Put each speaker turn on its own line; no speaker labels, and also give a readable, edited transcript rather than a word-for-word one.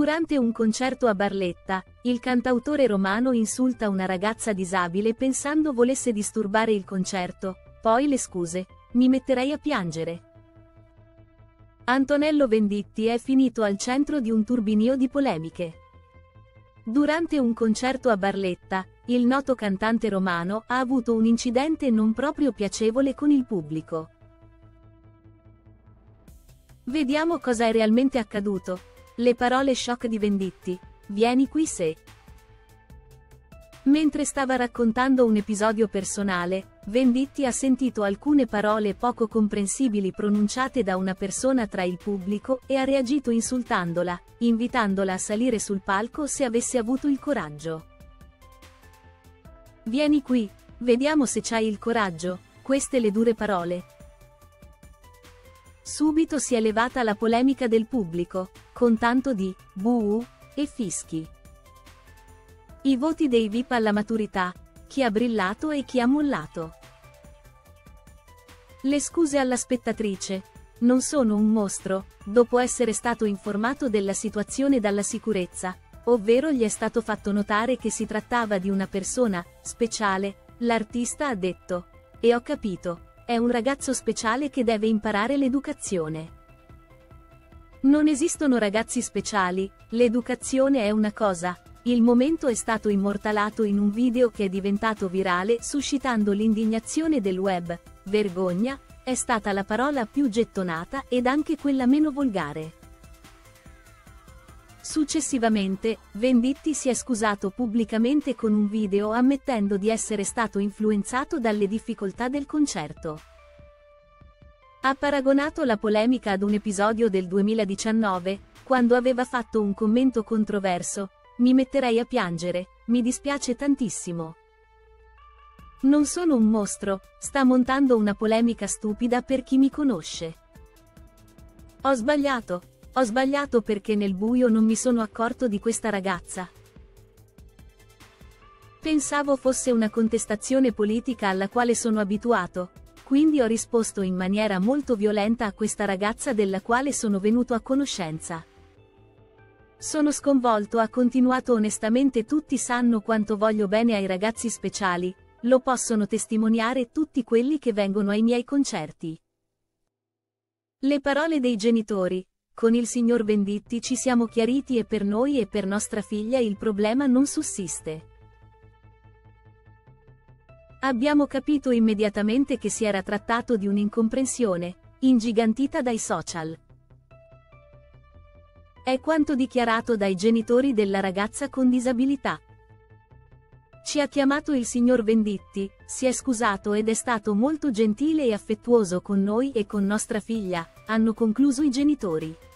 Durante un concerto a Barletta, il cantautore romano insulta una ragazza disabile pensando volesse disturbare il concerto, poi le scuse, mi metterei a piangere. Antonello Venditti è finito al centro di un turbinio di polemiche. Durante un concerto a Barletta, il noto cantante romano ha avuto un incidente non proprio piacevole con il pubblico. Vediamo cosa è realmente accaduto. Le parole shock di Venditti. Vieni qui se. Mentre stava raccontando un episodio personale, Venditti ha sentito alcune parole poco comprensibili pronunciate da una persona tra il pubblico e ha reagito insultandola, invitandola a salire sul palco se avesse avuto il coraggio. Vieni qui, vediamo se c'hai il coraggio, queste le dure parole. Subito si è levata la polemica del pubblico, con tanto di buh e fischi. I voti dei VIP alla maturità, chi ha brillato e chi ha mollato. Le scuse alla spettatrice. Non sono un mostro, dopo essere stato informato della situazione dalla sicurezza, ovvero gli è stato fatto notare che si trattava di una persona speciale, l'artista ha detto. E ho capito, è un ragazzo speciale che deve imparare l'educazione. Non esistono ragazzi speciali, l'educazione è una cosa. Il momento è stato immortalato in un video che è diventato virale suscitando l'indignazione del web. Vergogna, è stata la parola più gettonata ed anche quella meno volgare. Successivamente, Venditti si è scusato pubblicamente con un video ammettendo di essere stato influenzato dalle difficoltà del concerto. Ha paragonato la polemica ad un episodio del 2019, quando aveva fatto un commento controverso. Mi metterei a piangere, mi dispiace tantissimo. Non sono un mostro, sta montando una polemica stupida per chi mi conosce. Ho sbagliato perché nel buio non mi sono accorto di questa ragazza. Pensavo fosse una contestazione politica alla quale sono abituato, quindi ho risposto in maniera molto violenta a questa ragazza della quale sono venuto a conoscenza. Sono sconvolto, ha continuato onestamente. Tutti sanno quanto voglio bene ai ragazzi speciali, lo possono testimoniare tutti quelli che vengono ai miei concerti. Le parole dei genitori. Con il signor Venditti ci siamo chiariti e per noi e per nostra figlia il problema non sussiste. Abbiamo capito immediatamente che si era trattato di un'incomprensione, ingigantita dai social. È quanto dichiarato dai genitori della ragazza con disabilità. Ci ha chiamato il signor Venditti, si è scusato ed è stato molto gentile e affettuoso con noi e con nostra figlia, hanno concluso i genitori.